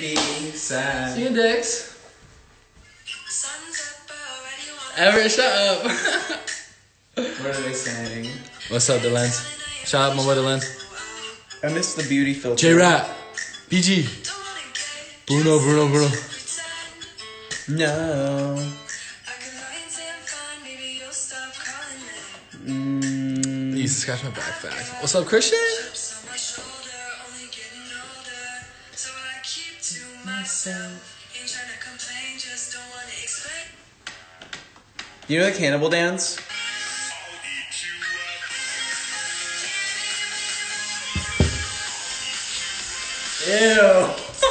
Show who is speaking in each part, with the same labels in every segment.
Speaker 1: be sad.
Speaker 2: See you, Dix. Everett, shut up.
Speaker 1: What are they saying?
Speaker 2: What's up, Delens? Shout out my boy Delens.
Speaker 1: I miss the beauty filter.
Speaker 2: J-Rap. BG. Bruno.
Speaker 1: No.
Speaker 2: He used to scratch my backpack. What's up, Christian?
Speaker 1: You know the cannibal dance? Ew.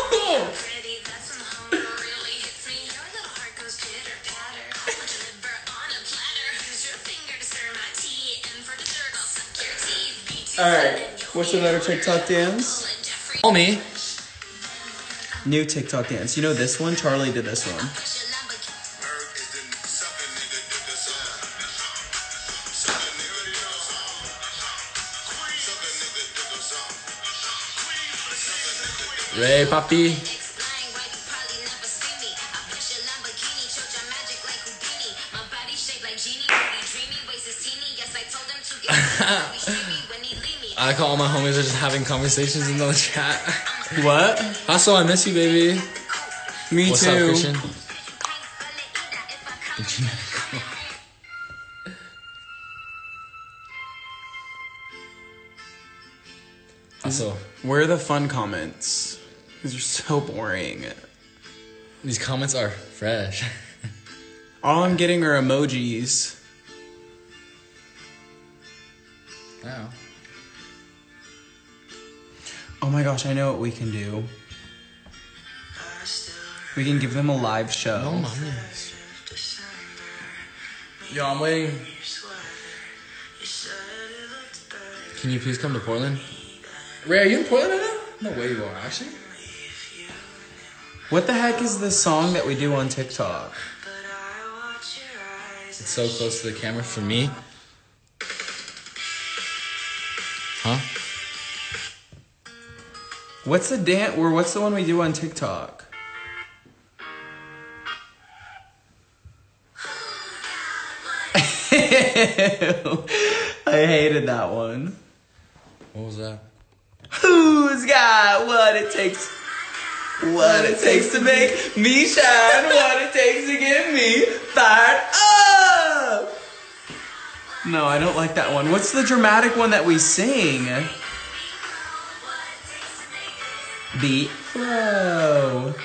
Speaker 1: Alright, what's another TikTok dance?
Speaker 2: Call me.
Speaker 1: New TikTok dance. You know this one? Charlie did this one.
Speaker 2: Ray, papi. I like how all my homies are just having conversations in the chat.
Speaker 1: What?
Speaker 2: Also, I miss you, baby.
Speaker 1: Me
Speaker 2: What's
Speaker 1: too.
Speaker 2: up, Christian? Also,
Speaker 1: Where are the fun comments? These are so boring.
Speaker 2: these comments are fresh.
Speaker 1: All I'm getting are emojis.
Speaker 2: Wow.
Speaker 1: Oh my gosh, I know what we can do. We can give them a live show.
Speaker 2: No mames. Yo, I'm waiting. Can you please come to Portland? Ray, are you in Portland right now? No way you are, actually.
Speaker 1: What the heck is the song that we do on TikTok?
Speaker 2: It's so close to the camera for me. Huh?
Speaker 1: What's the dance? Or what's the one we do on TikTok? I hated that one.
Speaker 2: What was that?
Speaker 1: Who's got what it takes? What it takes to make me shine? What it takes to get me fired up? No, I don't like that one. What's the dramatic one that we sing? Beat flow.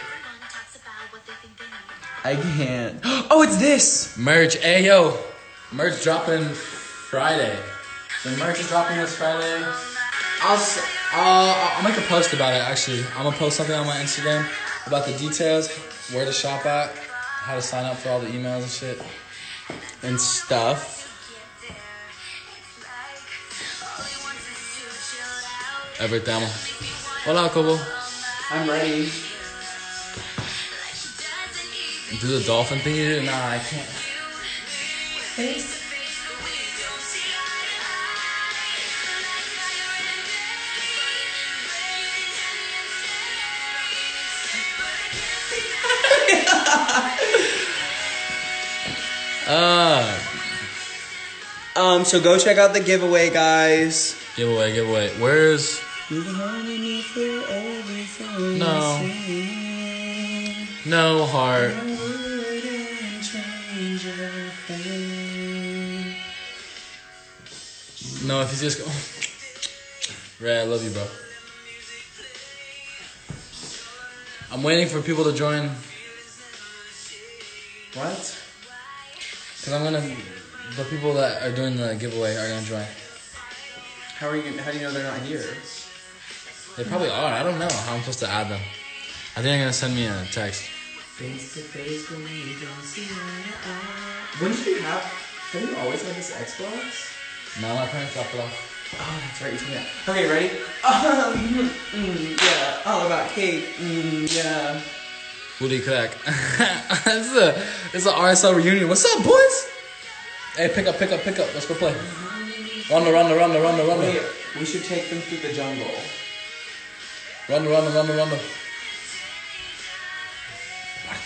Speaker 1: I can't. Oh, it's this.
Speaker 2: Merch. Hey, yo. Merch dropping Friday. The merch is dropping this Friday. I'll make a post about it, actually. I'm going to post something on my Instagram about the details, where to shop at, how to sign up for all the emails and shit.
Speaker 1: And stuff.
Speaker 2: Everything. Hola, Kobo.
Speaker 1: I'm ready.
Speaker 2: Do the dolphin thing you did? Nah, I can't.
Speaker 1: So go check out the giveaway, guys.
Speaker 2: Giveaway. Where's... No heart. No, if you just go... Ray, I love you, bro. I'm waiting for people to join.
Speaker 1: What?
Speaker 2: Because I'm gonna... The people that are doing the giveaway are gonna join.
Speaker 1: How do you know they're not here?
Speaker 2: They probably are. I don't know how I'm supposed to add them. I think they're gonna send me a text.
Speaker 1: Face to face when you don't see eye to eye. When did you have you always had this Xbox?
Speaker 2: No, my parents dropped it off.
Speaker 1: Oh, that's right, you told me that. Okay, ready? Yeah, all about cake, yeah.
Speaker 2: Booty crack. It's a RSL reunion. What's up, boys? Hey, pick up. Let's go play. Run.
Speaker 1: Wait, we should take them through the jungle.
Speaker 2: Run.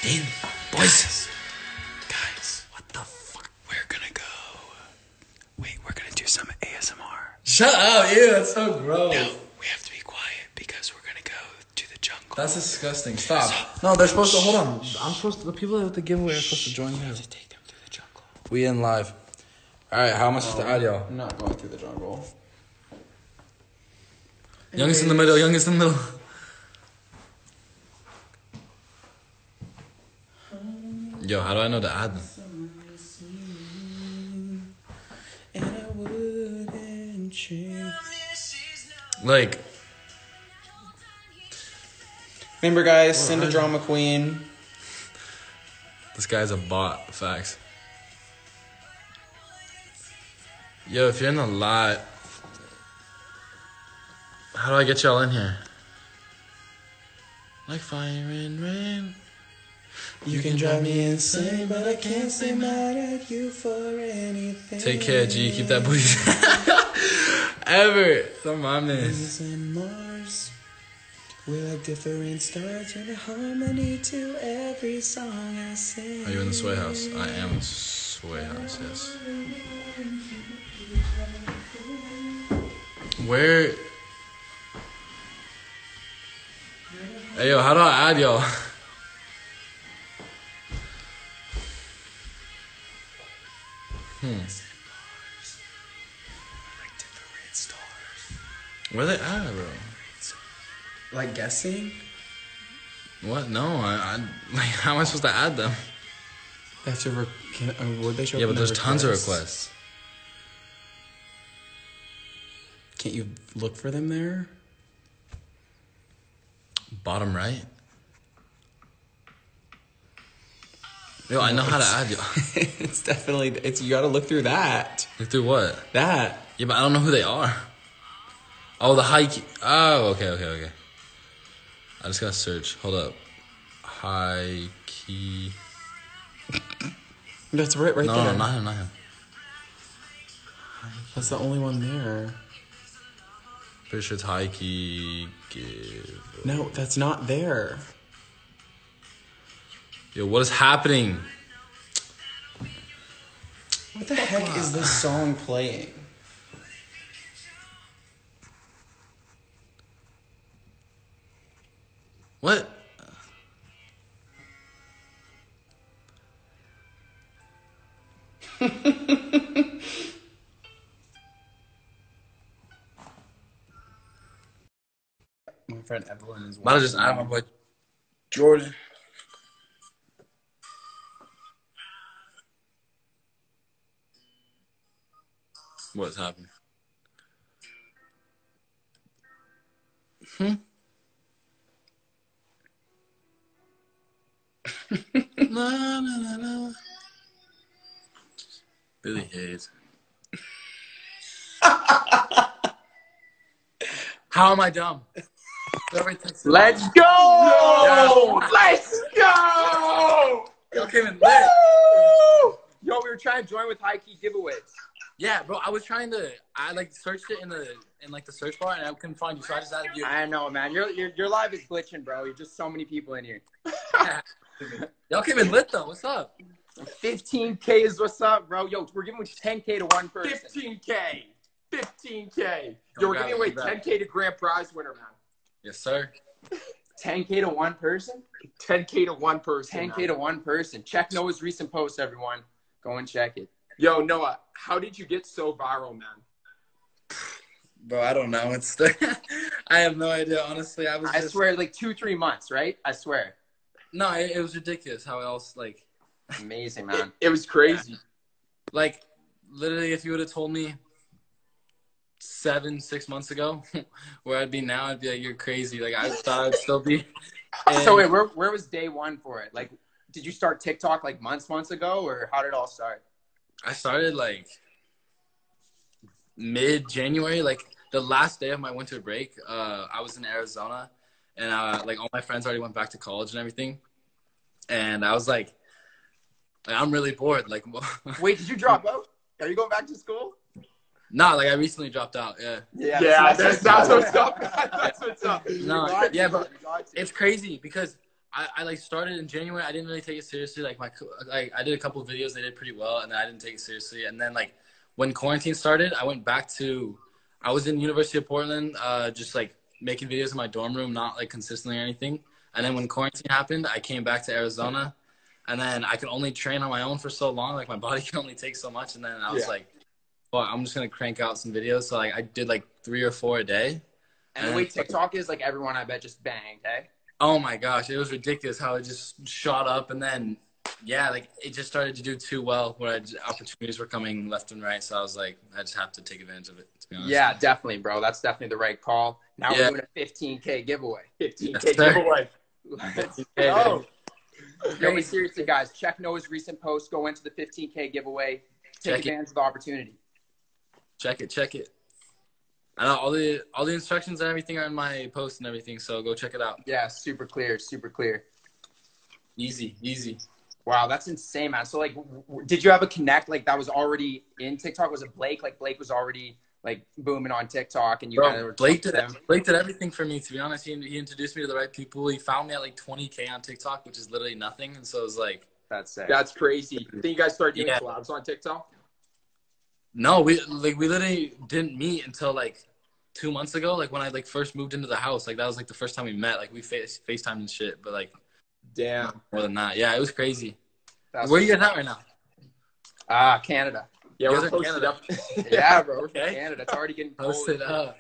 Speaker 2: Dean, boys.
Speaker 1: Guys, what the fuck? We're gonna go. Wait, we're gonna do some ASMR.
Speaker 2: Shut up, ew, that's so gross.
Speaker 1: No, we have to be quiet because we're gonna go to the jungle.
Speaker 2: That's disgusting. Stop. No, they're supposed to, hold on. The people at the giveaway are supposed to join here.
Speaker 1: to take them through the jungle.
Speaker 2: We in live. Alright, how am I supposed to add y'all?
Speaker 1: I'm not going through the jungle.
Speaker 2: Youngest in the middle, youngest in the middle. Yo, how do I know to add them? Like,
Speaker 1: Remember, guys, send a drama queen.
Speaker 2: this guy's a bot, facts. Yo, if you're in the lot, how do I get y'all in here? Like fire and rain.
Speaker 1: You can drive me insane, but I can't stay mad at you for anything.
Speaker 2: Take care, G. Keep that booty. Ever. Some mames.
Speaker 1: Venus and Mars, we're like different stars with a harmony to every song I sing.
Speaker 2: Are you in the Sway House? I am in the Sway House, yes. Where? Hey, yo, how do I add y'all?
Speaker 1: Like different stars.
Speaker 2: Where they at, bro?
Speaker 1: Like guessing?
Speaker 2: What? No, like, how am I supposed to add them?
Speaker 1: They have to would they show
Speaker 2: Yeah,
Speaker 1: up
Speaker 2: but
Speaker 1: in
Speaker 2: there's
Speaker 1: the
Speaker 2: tons of
Speaker 1: requests?
Speaker 2: requests.
Speaker 1: Can't you look for them there?
Speaker 2: Bottom right. Yo, I know how to add y'all.
Speaker 1: It's definitely you gotta look through that.
Speaker 2: Look through what?
Speaker 1: That.
Speaker 2: Yeah, but I don't know who they are. Oh, the high key. Oh, okay. I just gotta search. Hold up. High key.
Speaker 1: That's right there.
Speaker 2: No, not him.
Speaker 1: That's the only one there.
Speaker 2: Pretty sure it's high key. Give.
Speaker 1: No, that's not there.
Speaker 2: Yo, what is happening?
Speaker 1: What the heck is this song playing?
Speaker 2: What?
Speaker 1: My friend Evelyn is
Speaker 2: Might have just add my boy Jordan. What's happening? No. Billy Hayes. How am I dumb?
Speaker 3: Let's go! Let's go!
Speaker 2: Y'all came in lit.
Speaker 3: Woo! Yo, we were trying to join with high key giveaways.
Speaker 2: Yeah, bro. I was trying to. I like searched it in the search bar and I couldn't find you, so I just added you.
Speaker 3: I know, man. Your live is glitching, bro. You're just so many people in here.
Speaker 2: Y'all came in lit though. What's up?
Speaker 3: 15K is what's up, bro. Yo, we're giving away 10K to one person.
Speaker 4: 15K. 15K.
Speaker 2: Don't
Speaker 4: Yo, we're
Speaker 2: grab
Speaker 4: giving away
Speaker 2: it, grab it.
Speaker 4: 10K to grand prize winner, man.
Speaker 2: Yes, sir.
Speaker 3: 10K to one person?
Speaker 4: 10K to one person.
Speaker 3: 10K
Speaker 4: man.
Speaker 3: to one person. Check Noah's recent post, everyone. Go and check it.
Speaker 4: Yo, Noah, how did you get so viral, man?
Speaker 2: Bro, I don't know. It's I have no idea. Honestly,
Speaker 3: I swear, like 2-3 months, right? I swear.
Speaker 2: No, it was ridiculous. How else like
Speaker 3: Amazing, man.
Speaker 4: It was crazy.
Speaker 2: like literally if you would have told me 6 months ago where I'd be now, I'd be like, you're crazy. Like I thought I'd still be.
Speaker 3: So wait, where was day one for it? Like, did you start TikTok like months ago, or how did it all start?
Speaker 2: I started like mid-January, like the last day of my winter break. I was in Arizona, and like all my friends already went back to college and everything, and I was like I'm really bored. Like,
Speaker 3: Wait, did you drop out? Are you going back to school?
Speaker 2: nah, like I recently dropped out. Yeah.
Speaker 4: Yeah, that's what's up. That's what's up.
Speaker 2: No, yeah, but it's crazy because I like started in January. I didn't really take it seriously. Like I did a couple of videos. They did pretty well, and then I didn't take it seriously. And then like when quarantine started, I went back to. I was in University of Portland, just like making videos in my dorm room, not like consistently or anything. And then when quarantine happened, I came back to Arizona, and then I could only train on my own for so long. Like my body can only take so much. And then I was like, well, I'm just gonna crank out some videos. So like I did like 3 or 4 a day.
Speaker 3: And the way TikTok is, like everyone I bet just banged, hey?
Speaker 2: Oh my gosh, it was ridiculous how it just shot up, and then like it just started to do too well where opportunities were coming left and right. So I was like, I just have to take advantage of it, to be honest.
Speaker 3: Yeah, definitely, bro. That's definitely the right call. Now we're doing a 15K giveaway.
Speaker 4: 15K giveaway.
Speaker 3: Let's
Speaker 2: Hey,
Speaker 3: go. No, but seriously, guys, check Noah's recent post. Go into the 15K giveaway. Take advantage of the opportunity.
Speaker 2: Check it. I know all the instructions and everything are in my post and everything, so go check it out.
Speaker 3: Yeah, super clear.
Speaker 2: Easy.
Speaker 3: Wow, that's insane, man. So, like, did you have a connect, like, that was already in TikTok? Was it Blake? Like, Blake was already, like, booming on TikTok, and you kind of were
Speaker 2: Blake did everything for me, to be honest. He introduced me to the right people. He found me at, like, 20K on TikTok, which is literally nothing. And so it was like...
Speaker 3: That's sick.
Speaker 4: That's crazy. Then you guys started doing collabs on TikTok?
Speaker 2: No, we literally didn't meet until, like, 2 months ago. Like, when I, like, first moved into the house. Like, that was, like, the first time we met. Like, we FaceTimed and shit. But, like...
Speaker 4: Damn.
Speaker 2: More than that. Yeah, it was crazy. Where are you guys at right now?
Speaker 3: Canada.
Speaker 4: Yeah,
Speaker 2: You
Speaker 4: we're
Speaker 2: guys are in
Speaker 4: posted
Speaker 2: Canada.
Speaker 4: up.
Speaker 3: Yeah, bro.
Speaker 2: Okay.
Speaker 3: Canada. It's already getting cold.
Speaker 2: Posted up.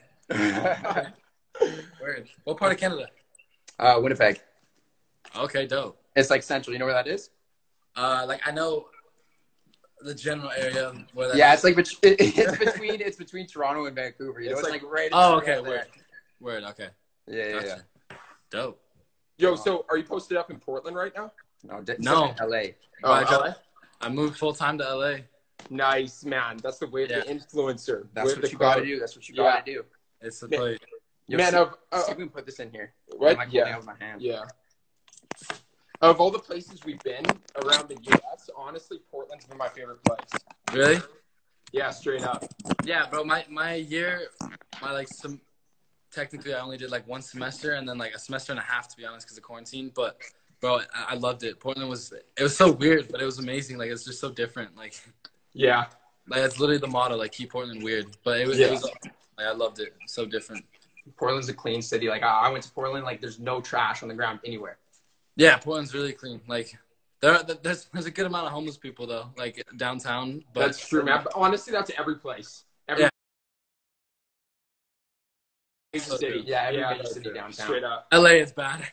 Speaker 2: Word. What part of Canada?
Speaker 3: Winnipeg.
Speaker 2: Okay, dope.
Speaker 3: It's like central. You know where that is?
Speaker 2: Like I know the general area where that
Speaker 3: Yeah,
Speaker 2: is.
Speaker 3: it's between Toronto and Vancouver. You know, it's like right.
Speaker 2: Oh, okay.
Speaker 3: there.
Speaker 2: Word. Okay.
Speaker 3: Yeah.
Speaker 2: Gotcha. Dope.
Speaker 4: Yo, so are you posted up in Portland right now?
Speaker 3: No. LA.
Speaker 2: I moved full time to LA.
Speaker 4: Nice, man. That's the way of the influencer.
Speaker 3: That's what you got to do. That's what you got to do.
Speaker 2: It's the place.
Speaker 3: Man, see if we can put this in here.
Speaker 4: What?
Speaker 3: Yeah. With my hand.
Speaker 4: Yeah. Of all the places we've been around the U.S., honestly, Portland's been my favorite place.
Speaker 2: Really?
Speaker 4: Yeah, straight up.
Speaker 2: Yeah, bro. My year, technically I only did like 1 semester and then like a semester and a half, to be honest, because of quarantine. But bro, I loved it. Portland was so weird, but it was amazing. Like it's just so different. Like
Speaker 4: yeah,
Speaker 2: like it's literally the motto, like keep Portland weird. But it was like I loved it. So different.
Speaker 3: Portland's a clean city. Like I went to Portland, like there's no trash on the ground anywhere.
Speaker 2: Yeah, Portland's really clean. Like there's a good amount of homeless people though, like downtown. But
Speaker 4: that's true, man. But honestly, that's every place.
Speaker 2: Yeah.
Speaker 4: City.
Speaker 3: Yeah, every major city downtown.
Speaker 4: Straight up.
Speaker 2: LA is bad.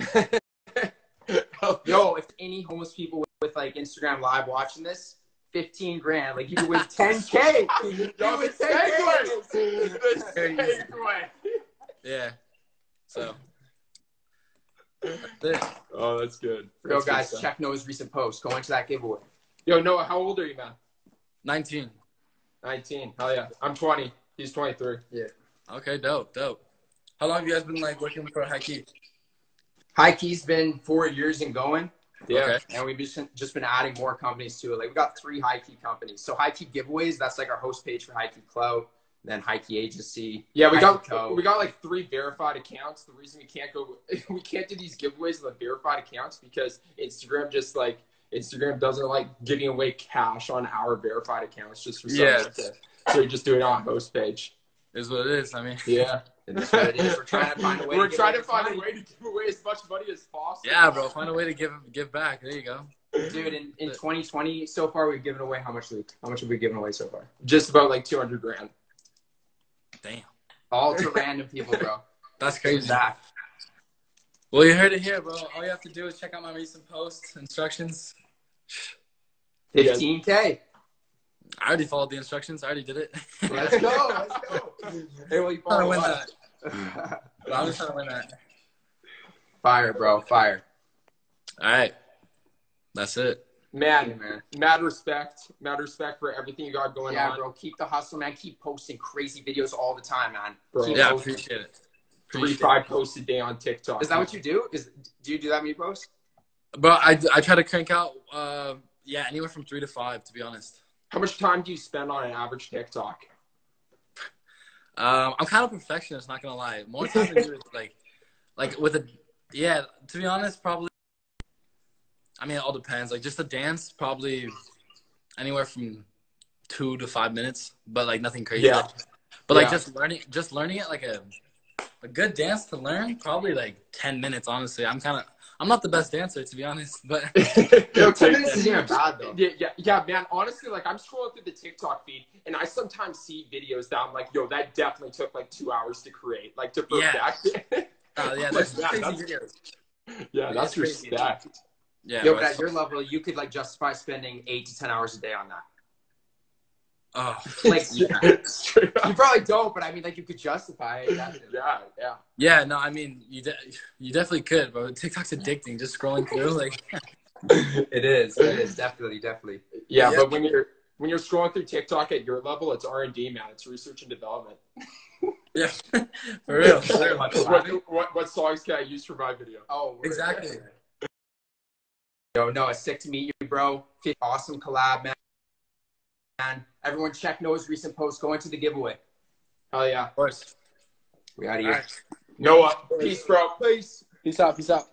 Speaker 3: Yo, if any homeless people with like Instagram Live watching this, 15 grand. Like you could win 10K.
Speaker 4: Yo,
Speaker 3: win
Speaker 4: the segue.
Speaker 2: Yeah. So that's it.
Speaker 4: Oh, that's good.
Speaker 3: Yo, guys, check Noah's recent post. Go into that giveaway.
Speaker 4: Yo, Noah, how old are you, man?
Speaker 2: 19.
Speaker 4: 19. Hell yeah. I'm 20. He's 23.
Speaker 3: Yeah.
Speaker 2: Okay, dope. How long have you guys been like working for High Key?
Speaker 3: High Key's been 4 years and going.
Speaker 4: Yeah.
Speaker 2: Okay.
Speaker 3: And we've just been adding more companies to it. Like we got 3 High Key companies. So High Key Giveaways, that's like our host page for High Key Clout. Then High Key Agency.
Speaker 4: Yeah, we got
Speaker 3: Co.
Speaker 4: like 3 verified accounts. The reason we can't do these giveaways with the verified accounts because Instagram doesn't like giving away cash on our verified accounts just for some reason. So we just do it on host page.
Speaker 2: Is what it is. I mean,
Speaker 4: yeah.
Speaker 3: That's what it is. We're trying to find a way.
Speaker 4: We're trying to find a way to give away as much money as possible.
Speaker 2: Yeah, bro. Find a way to give back. There you go.
Speaker 3: Dude, in 2020 so far we've given away how much have we given away so far?
Speaker 4: Just about like 200 grand.
Speaker 2: Damn.
Speaker 3: All to random people, bro.
Speaker 2: That's crazy.
Speaker 3: Zach.
Speaker 2: Well, you heard it here, bro. All you have to do is check out my recent posts, instructions.
Speaker 3: 15K.
Speaker 2: I already followed the instructions. I already did it.
Speaker 3: Let's go. Hey, well, you
Speaker 2: I'm trying to
Speaker 3: follow
Speaker 2: win
Speaker 3: us.
Speaker 2: that. I'm just trying to win that.
Speaker 3: Fire, bro. Fire.
Speaker 2: All right. That's it.
Speaker 4: Man,
Speaker 3: man.
Speaker 4: Mad respect for everything you got going on.
Speaker 3: Yeah, bro. Keep the hustle, man. Keep posting crazy videos all the time, man.
Speaker 4: Bro.
Speaker 3: Keep
Speaker 2: Yeah,
Speaker 3: posting.
Speaker 2: appreciate it.
Speaker 4: 3-5 posts a day on TikTok.
Speaker 3: Is that what you do? Do you do that when you post?
Speaker 2: Bro, I try to crank out, anywhere from 3 to 5, to be honest.
Speaker 4: How much time do you spend on an average TikTok?
Speaker 2: I'm kind of a perfectionist, not gonna lie. More time than you, like with to be honest, probably I mean, it all depends. Like, just the dance, probably anywhere from 2 to 5 minutes, but like nothing crazy.
Speaker 4: Yeah.
Speaker 2: But like
Speaker 4: Yeah.
Speaker 2: just learning it, like a good dance to learn, probably like 10 minutes. Honestly, I'm not the best dancer, to be honest, but
Speaker 3: Yo, 10 minutes isn't even bad though.
Speaker 4: Yeah, man. Honestly, like I'm scrolling through the TikTok feed, and I sometimes see videos that I'm like, yo, that definitely took like 2 hours to create, like to perfect.
Speaker 2: yeah, that's
Speaker 4: Like,
Speaker 2: crazy
Speaker 4: that's-
Speaker 2: videos.
Speaker 4: Yeah, that's
Speaker 2: crazy.
Speaker 4: respect.
Speaker 2: Yeah,
Speaker 3: Yo,
Speaker 2: bro,
Speaker 3: but at your level, you could like justify spending 8 to 10 hours a day on that.
Speaker 2: oh,
Speaker 3: Like,
Speaker 4: Straight up.
Speaker 3: you probably don't, but I mean, like, you could justify it.
Speaker 4: Yeah.
Speaker 2: yeah. No, I mean, you definitely could, bro. TikTok's addicting. Just scrolling through, like,
Speaker 3: It is definitely.
Speaker 4: Yeah,
Speaker 2: Yeah.
Speaker 4: but when you're scrolling through TikTok at your level, it's R&D, man. It's research and development.
Speaker 2: yeah, for real.
Speaker 4: What songs can I use for my video?
Speaker 3: Oh,
Speaker 2: Exactly.
Speaker 3: Yo, Noah, sick to meet you, bro. Awesome collab, man. Everyone check Noah's recent post. Go into the giveaway.
Speaker 4: Hell yeah.
Speaker 2: Of course.
Speaker 3: We out of
Speaker 2: All
Speaker 3: here.
Speaker 2: right.
Speaker 4: Noah, peace, bro. Peace.
Speaker 2: Peace out. Peace out.